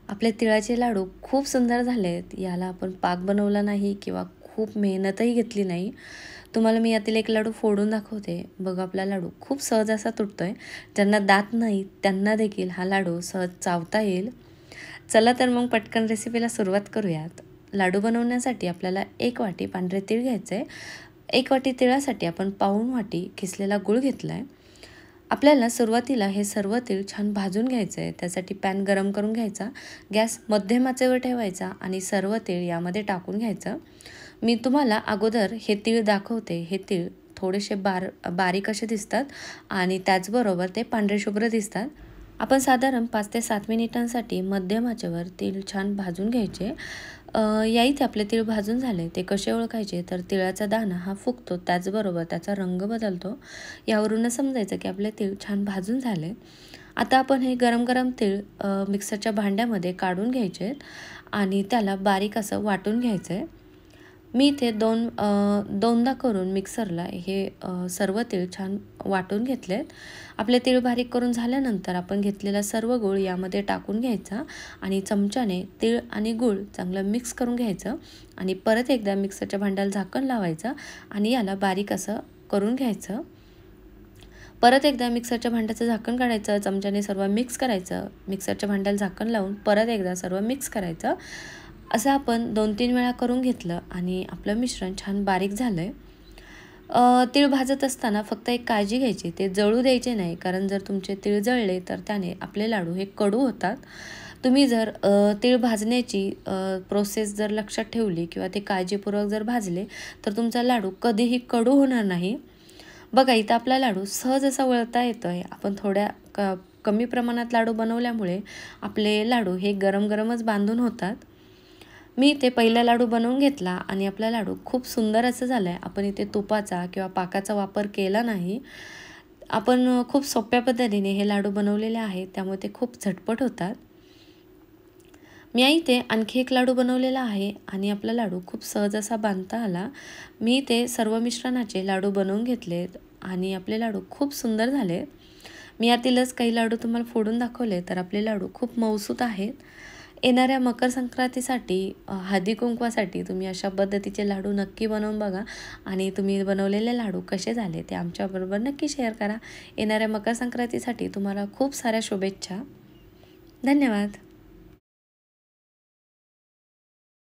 आपले तिळाचे लाडू खूप सुंदर झालेत। याला आपण पाक बनवला नाही किंवा खूप मेहनतही घेतली नाही। तुम्हाला मी यातील एक लाडू फोडून दाखवते। बघा आपला लाडू खूप सहज असा तुटतोय। ज्यांना दात नाही त्यांना देखील हा लाडू सहज चावता येईल। चला तर मग पटकन रेसिपीला सुरुवात करूयात। लाडू बनवण्यासाठी आपल्याला 1 वाटी पांढरे तीळ घ्यायचे। 1 वाटी तिळासाठी आपण पाऊण वाटी किसलेला गूळ घेतलाय। आपल्याला सुरुवातीला हे सर्व तीळ छान भाजून घ्यायचे आहे। त्यासाठी पॅन गरम करून घ्यायचा, गॅस मध्यम आचेवर ठेवायचा आणि सर्व तीळ यामध्ये टाकून घ्यायचं। मी तुम्हाला अगोदर हे तीळ दाखवते। हे तीळ थोडेसे बारीक असे दिसतात आणि त्याचबरोबर ते पांढरे शुभ्र दिसतात। आपण साधारण 5 ते 7 मिनिटांसाठी मध्यम आचेवर तीळ छान भाजून घ्यायचे। या इथे आपले तीळ भाजून झाले। ते कसे ओळखायचे तर तिळाचा दाणा हा फुगतो, त्याचबरोबर त्याचा रंग बदलतो। यावरून समजायचं की आपले तीळ छान भाजून झाले। आता आपण हे गरम तीळ मिक्सरच्या भांड्यामध्ये काढून घ्यायचे आणि त्याला बारीक असं वाटून घ्यायचं आहे। मी इथे दोनदा करून मिक्सरला हे सर्व तीळ छान वाटून घेतलेत। आपले तीळ बारीक करून झाल्यानंतर आपण घेतलेला सर्व गूळ यामध्ये टाकून घ्यायचा आणि चमच्याने तीळ आणि गूळ चांगलं मिक्स करून घ्यायचं आणि परत एकदा मिक्सरच्या भांड्याला झाकण लावायचं आणि याला बारीक असं करून घ्यायचं। परत एकदा मिक्सरच्या भांड्याचं झाकण काढायचं, चमच्याने सर्व मिक्स करायचं, मिक्सरच्या भांड्याला झाकण लावून परत एकदा सर्व मिक्स करायचं। असं आपण 2-3 वेळा करून घेतलं आणि आपलं मिश्रण छान बारीक झालंय। तीळ भाजत असताना फक्त एक काळजी घ्यायची, ते जळू द्यायचे नाही, कारण जर तुमचे तीळ जळले तर त्याने आपले लाडू हे कडू होतात। तुम्ही जर तीळ भाजण्याची प्रोसेस जर लक्षात ठेवली किंवा ते काळजीपूर्वक जर भाजले तर तुमचा लाडू कधीही कडू होणार नाही। बघा इथं आपला लाडू सहज असा वळता येतोय। आपण थोड्या कमी प्रमाणात लाडू बनवल्यामुळे आपले लाडू हे गरमच बांधून होतात। मी इथे पहिला लाडू बनवून घेतला आणि आपला लाडू खूप सुंदर असं झालाय। आपण इथे तुपाचा किंवा पाकाचा वापर केला नाही। आपण खूप सोप्या पद्धतीने हे लाडू बनवलेले आहेत, त्यामुळे ते खूप झटपट होतात। मी इथे आणखी एक लाडू बनवलेला आहे आणि आपला लाडू खूप सहज असा बांधता आला। मी इथे सर्व मिश्रणाचे लाडू बनवून घेतलेत आणि आपले लाडू खूप सुंदर झाले। मी यातीलच काही लाडू तुम्हाला फोडून दाखवले तर आपले लाडू खूप मऊसूत आहेत। येणाऱ्या मकर संक्रांतीसाठी हळदी कुंकवासाठी तुम्ही अशा पद्धतीचे लाडू नक्की बनवून बघा आणि तुम्ही बनवलेले लाडू कसे झाले ते आमच्याबरोबर नक्की शेअर करा। येणाऱ्या मकर संक्रांतीसाठी तुम्हाला खूप साऱ्या शुभेच्छा। धन्यवाद।